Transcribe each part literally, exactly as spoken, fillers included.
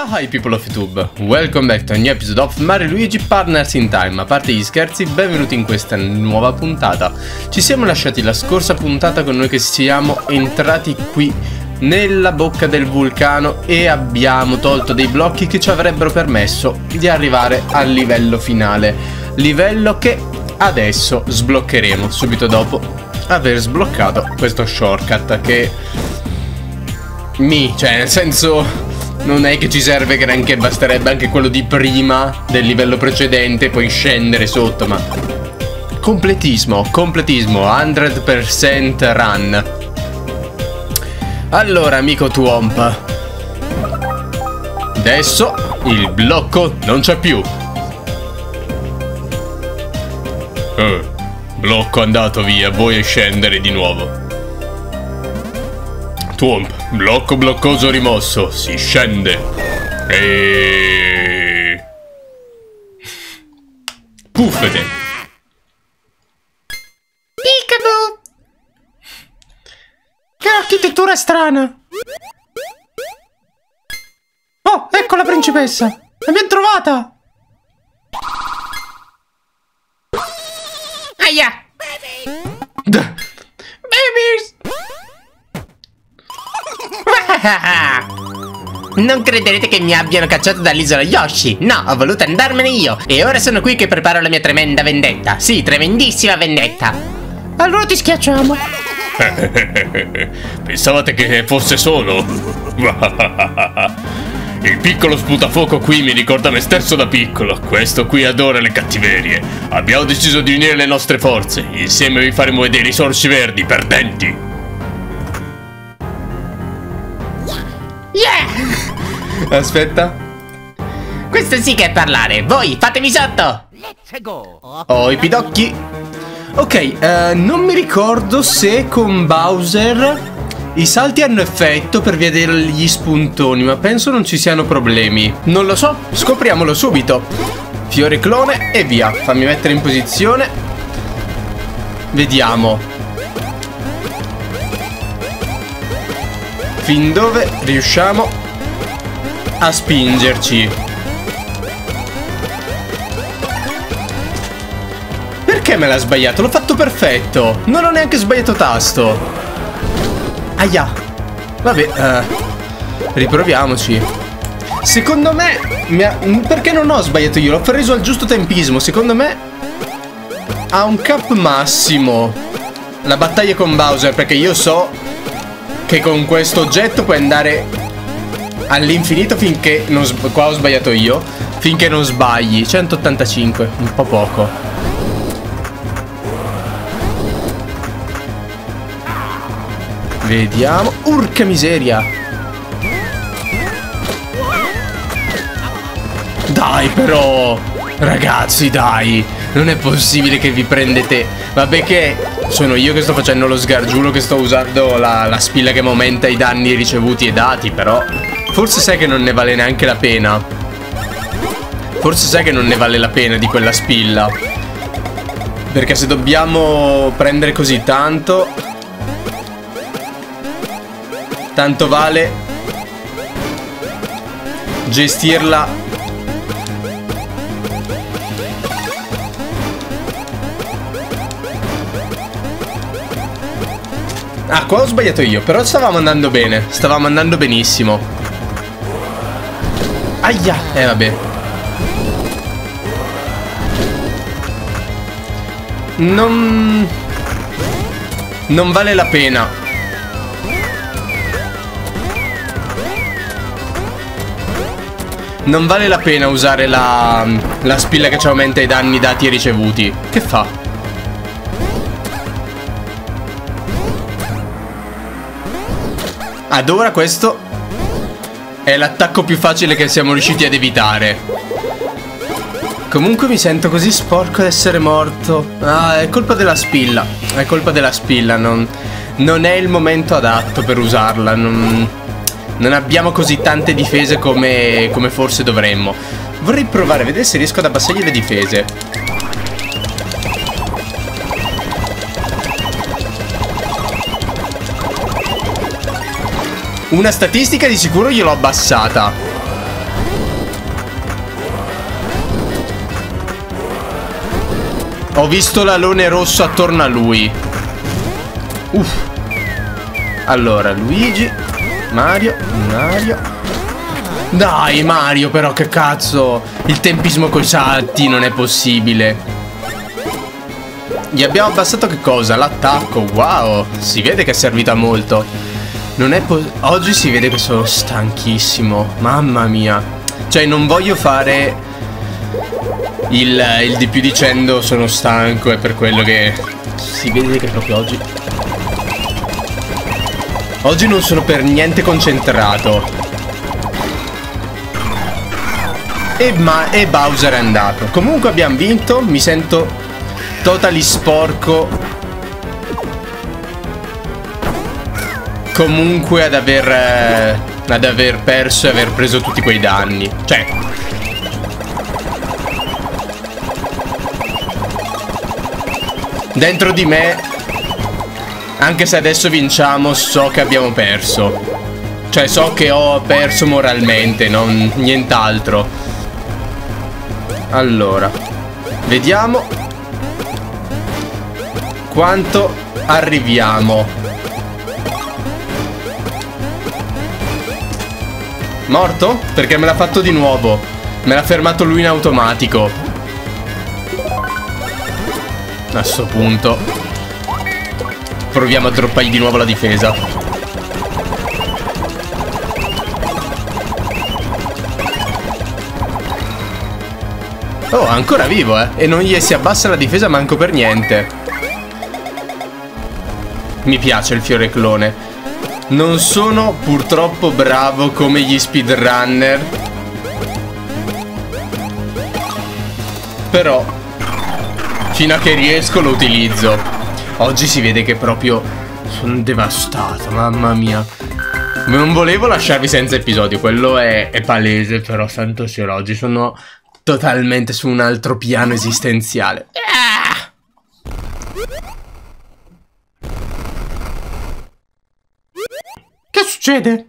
Hi people of YouTube, welcome back to a new episode of Mario e Luigi Partners in Time. A parte gli scherzi, benvenuti in questa nuova puntata. Ci siamo lasciati la scorsa puntata con noi che siamo entrati qui nella bocca del vulcano e abbiamo tolto dei blocchi che ci avrebbero permesso di arrivare al livello finale. Livello che adesso sbloccheremo subito dopo aver sbloccato questo shortcut che mi, cioè nel senso, non è che ci serve granché, basterebbe anche quello di prima del livello precedente, poi scendere sotto, ma completismo, completismo, cento per cento run. Allora, amico Twomp, adesso il blocco non c'è più. Eh, blocco andato via, vuoi scendere di nuovo? Twomp, blocco bloccoso rimosso, si scende. E... puffete. Peekaboo! Che architettura strana! Oh, ecco la principessa! L'abbiamo trovata! Aia! Babies! Non crederete che mi abbiano cacciato dall'isola Yoshi. No, ho voluto andarmene io. E ora sono qui che preparo la mia tremenda vendetta. Sì, tremendissima vendetta. Allora ti schiacciamo. Pensavate che fosse solo? Il piccolo sputafuoco qui mi ricorda me stesso da piccolo. Questo qui adora le cattiverie. Abbiamo deciso di unire le nostre forze. Insieme vi faremo vedere i sorci verdi perdenti. Yeah! Aspetta. Questo sì che è parlare. Voi, fatemi sotto. Let's go. Ho i pidocchi. Ok, eh, non mi ricordo se con Bowser i salti hanno effetto per via degli spuntoni, ma penso non ci siano problemi. Non lo so, scopriamolo subito. Fiore clone e via. Fammi mettere in posizione. Vediamo fin dove riusciamo a spingerci. Perché me l'ha sbagliato? L'ho fatto perfetto. Non ho neanche sbagliato tasto. Aia. Vabbè, uh, riproviamoci. Secondo me mi ha... Perché non ho sbagliato io? L'ho preso al giusto tempismo. Secondo me ha un cap massimo la battaglia con Bowser, perché io so che con questo oggetto puoi andare all'infinito finché non... Qua ho sbagliato io. Finché non sbagli. centottantacinque, un po' poco. Vediamo. Urca miseria. Dai però, ragazzi, dai. Non è possibile che vi prendete. Vabbè che sono io che sto facendo lo sgargiulo, che sto usando la, la spilla che mi aumenta i danni ricevuti e dati. Però forse sai che non ne vale neanche la pena. Forse sai che non ne vale la pena di quella spilla, perché se dobbiamo prendere così tanto, tanto vale gestirla. Ah, qua ho sbagliato io, però stavamo andando bene. Stavamo andando benissimo. Aia, eh vabbè. Non... Non vale la pena. Non vale la pena usare la, la spilla che ci aumenta i danni dati e ricevuti. Che fa? Ad ora questo è l'attacco più facile che siamo riusciti ad evitare. Comunque mi sento così sporco ad essere morto. Ah, è colpa della spilla. È colpa della spilla. Non, non è il momento adatto per usarla. Non, non abbiamo così tante difese come, come forse dovremmo. Vorrei provare a vedere se riesco ad abbassargli le difese. Una statistica di sicuro gliel'ho abbassata. Ho visto l'alone rosso attorno a lui. Uff. Allora, Luigi, Mario, Mario. Dai, Mario, però che cazzo. Il tempismo coi salti non è possibile. Gli abbiamo abbassato che cosa? L'attacco. Wow, si vede che è servita molto. Non è po- Oggi si vede che sono stanchissimo. Mamma mia. Cioè, non voglio fare il, il di più dicendo sono stanco. È per quello che si vede che proprio oggi Oggi non sono per niente concentrato. E, ma, e Bowser è andato. Comunque abbiamo vinto. Mi sento totally sporco comunque ad aver eh, ad aver perso e aver preso tutti quei danni. Cioè, dentro di me, anche se adesso vinciamo, so che abbiamo perso. Cioè, so che ho perso moralmente, non nient'altro. Allora, vediamo quanto arriviamo. Morto? Perché me l'ha fatto di nuovo. Me l'ha fermato lui in automatico. A sto punto proviamo a droppargli di nuovo la difesa. Oh, ancora vivo, eh. E non gli si abbassa la difesa manco per niente. Mi piace il fiore clone. Non sono purtroppo bravo come gli speedrunner, però fino a che riesco lo utilizzo. Oggi si vede che proprio sono devastato, mamma mia. Non volevo lasciarvi senza episodio, quello è, è palese, però santo cielo, oggi sono totalmente su un altro piano esistenziale. Ah! Che succede?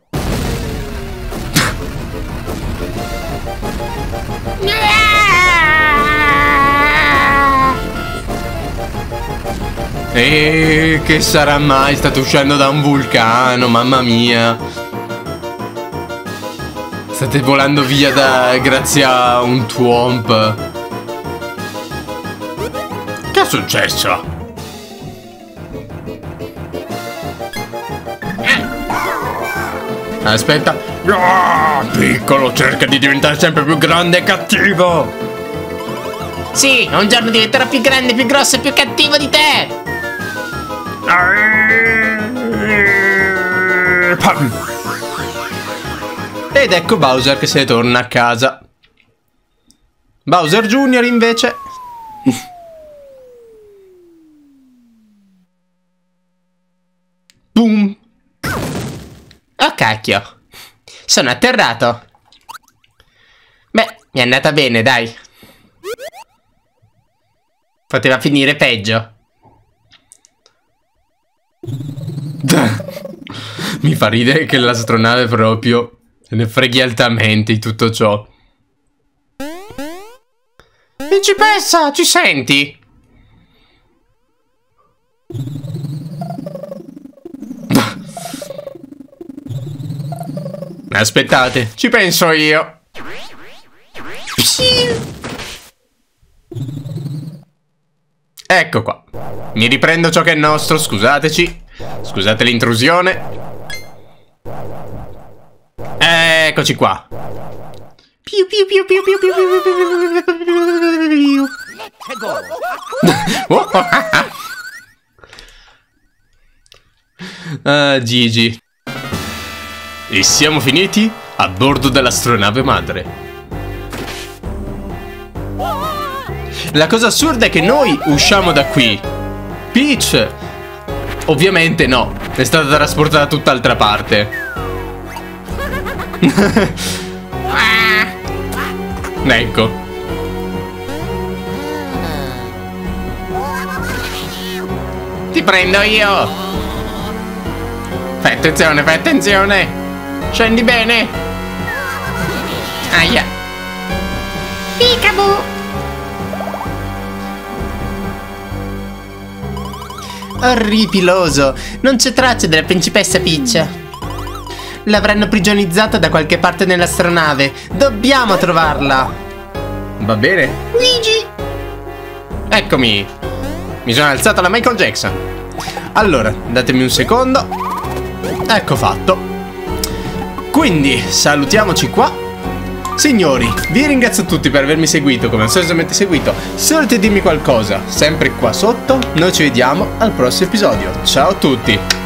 E che sarà mai? State uscendo da un vulcano, mamma mia. State volando via da grazie a un Thwomp. Che è successo? Aspetta. Oh, piccolo, cerca di diventare sempre più grande e cattivo. Sì, un giorno diventerò più grande, più grosso e più cattivo di te. Ed ecco Bowser che se ne torna a casa. Bowser Junior invece boom. Oh cacchio, sono atterrato. Beh, mi è andata bene, dai. Poteva finire peggio. Mi fa ridere che l'astronave proprio se ne freghi altamente di tutto ciò. Principessa, ci senti? Aspettate, ci penso io. Ecco qua. Mi riprendo ciò che è nostro, scusateci. Scusate l'intrusione. Eccoci qua. Piu piu piu piu piu piu piu. Ah, Gigi. E siamo finiti a bordo dell'astronave madre. La cosa assurda è che noi usciamo da qui. Peach ovviamente no, è stata trasportata da tutt'altra parte. Ecco. Ti prendo io. Fai attenzione, fai attenzione. Scendi bene. Aia. Peekaboo. Orripiloso. Non c'è traccia della principessa Peach. L'avranno prigionizzata da qualche parte nell'astronave. Dobbiamo trovarla. Va bene. Luigi! Eccomi. Mi sono alzato alla Michael Jackson. Allora, datemi un secondo. Ecco fatto. Quindi, salutiamoci qua. Signori, vi ringrazio tutti per avermi seguito, come al solito avete seguito. Se volete dirmi qualcosa, sempre qua sotto. Noi ci vediamo al prossimo episodio. Ciao a tutti.